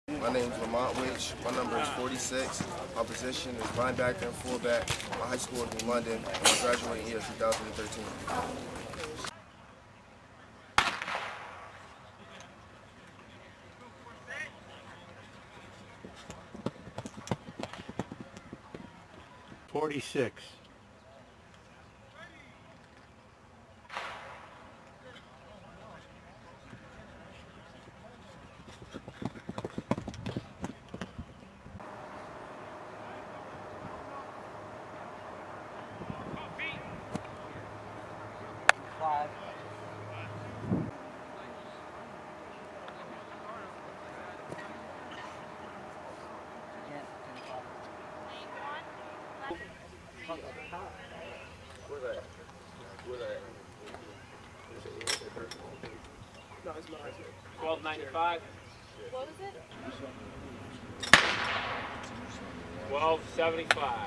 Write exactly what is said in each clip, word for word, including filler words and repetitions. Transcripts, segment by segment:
My name is Lamont. My number is forty-six. My position is linebacker and fullback. My high school is in London. My graduating year is two thousand thirteen. forty-six. Five. twelve ninety-five. What was it? twelve seventy-five.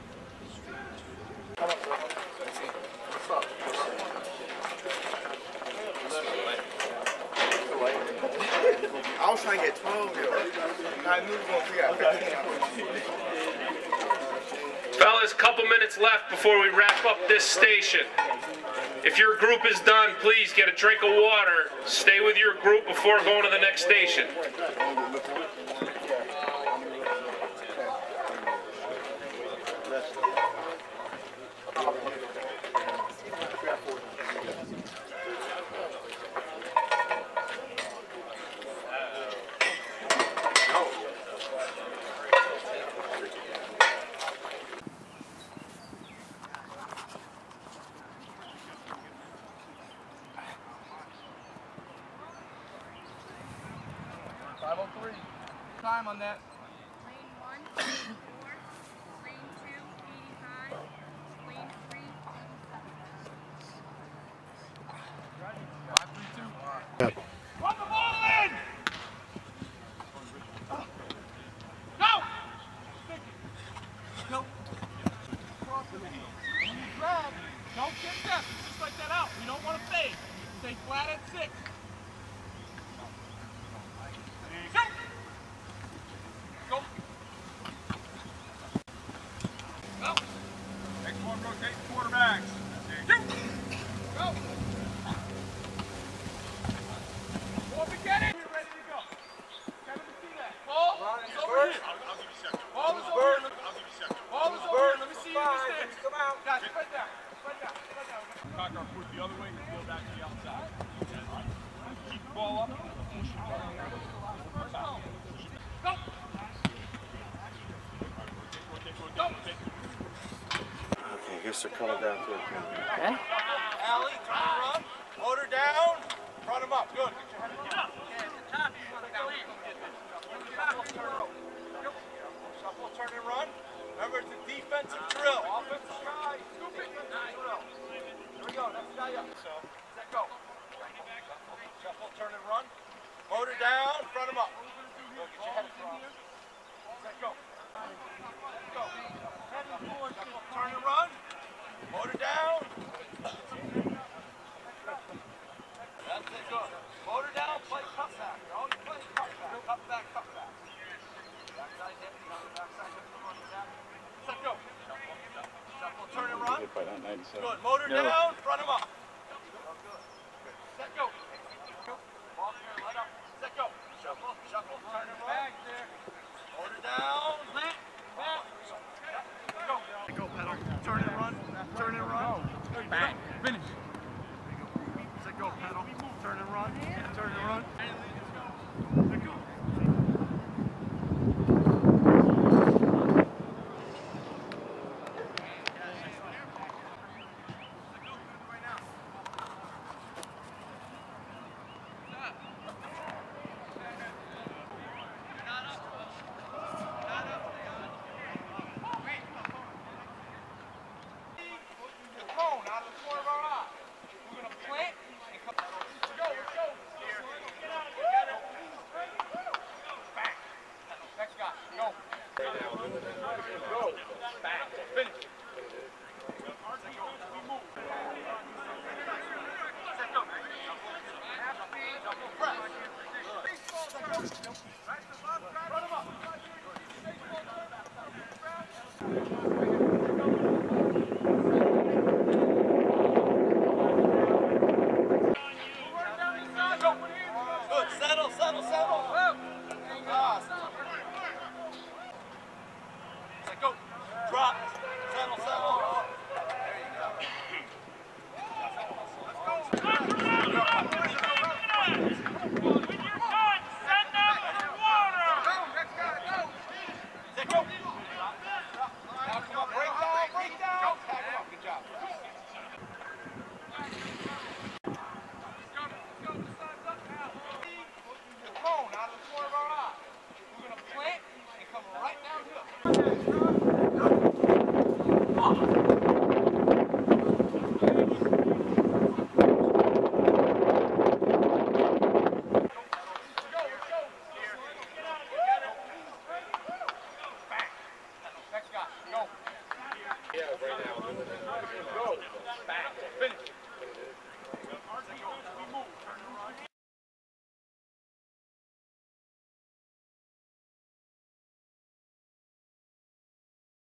I was trying to get twelve, yo. I knew we were going to figure out fifteen. Fellas, couple minutes left before we wrap up this station. If your group is done, please get a drink of water. Stay with your group before going to the next station. five oh three. Time on that. Lane one, eighty-four. Lane two, eighty-five. Lane three, five three two. Run the ball in! Go! Go. When you grab, don't get that. Just like that out. You don't want to fade. Stay flat at six. Go! Go! Next one, rotate quarterbacks. Go! Go! Go up and get it! We're ready to go. Kevin, to see that. Ball is over here. I'll, I'll give you second. Ball is over here. I'll give you second. Ball is over here. Let me see you in the stands. Come out. Guys, spread down. Spread down. Spread down. Cock our foot the other way and go back to the outside. Keep the ball up. Push it back. Go! Okay, I guess they're coming down to it. Okay. Allie, turn and run. Motor down. Front him up. Good. Get up. Shuffle, turn and run. Remember, it's a defensive drill. Offensive guy. Scoop it. Drill. Here we go. Next guy up. So, set go. Shuffle, turn and run. Motor down. Front him up. Go. Get your head across. Set go. Go. Shuffle, turn and run. Motor down. That's it, good. Motor down, play cut back. Always play cut back. Cut back, cut back. Backside hip, backside hip, front back. Set go. Shuffle, shuffle, turn and run. Good. Motor down, front him up. Good. Set go. Ball clear, light up. Set go. Shuffle, shuffle, turn and run. Motor down. Lit. Back. Go. Go, pedal. Turn and run. Turn and run. Bang. Finish. Set go, pedal. Turn and run. Turn and run. Set go. Out of the corner of our eye. We're going to plant and come. Go, go. Get out of here. Bang. Next guy. Go. Go. Bang. Finish. Set go. We move. Set go. Half speed. Double press. Set go. Good. Settle, settle, settle. Ah, set, go. Drop. Settle, settle. There you go. Set, go. Now come on, break down, break down. Tag him up. Good job. The cone out of the corner of our eye. We're going to plant and come right down here. Next guy, go. Yeah, right now.